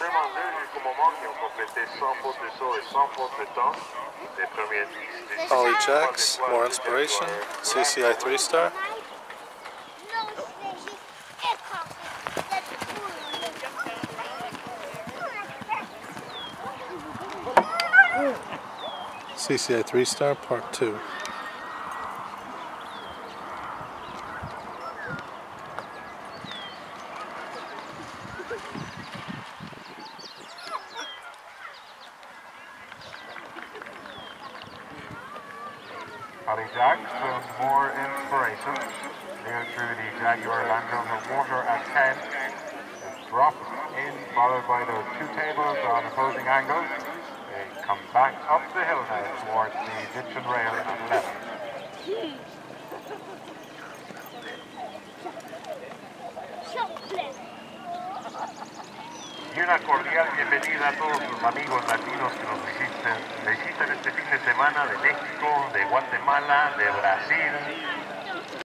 seulement deux jusqu'au moment qui ont complété 100 fautes de saut et 100 fautes de temps. Les premiers 10 Ollie Jacks, more inspiration, CCI 3-star. CCI 3-star, part 2. Ollie Jacks, more inspiration. Clear through the Jaguar lands on the water at 10. Drop in, followed by those two tables on opposing angles. They come back up the hill now towards the ditch and rail at 11. Y una cordial bienvenida a todos los amigos latinos que nos visitan este fin de semana de México, de Guatemala, de Brasil,